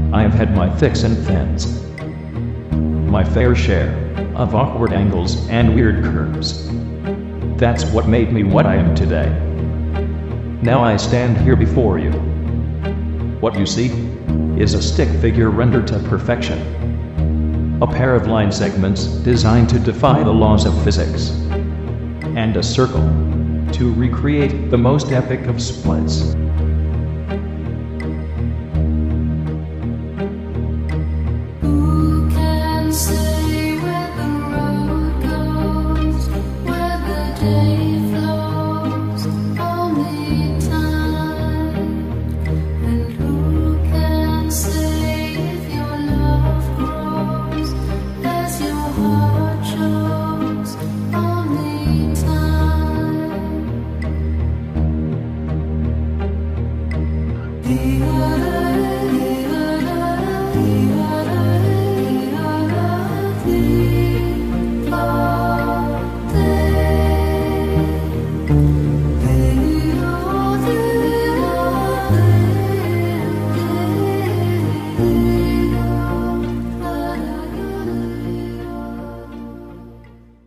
I have had my fix and fins, my fair share of awkward angles and weird curves. That's what made me what I am today. Now I stand here before you. What you see is a stick figure rendered to perfection. A pair of line segments designed to defy the laws of physics. And a circle to recreate the most epic of splits. Who can say where the road goes, where the day flows? Only time. And who can say if your love grows as your heart shows? Only time. The other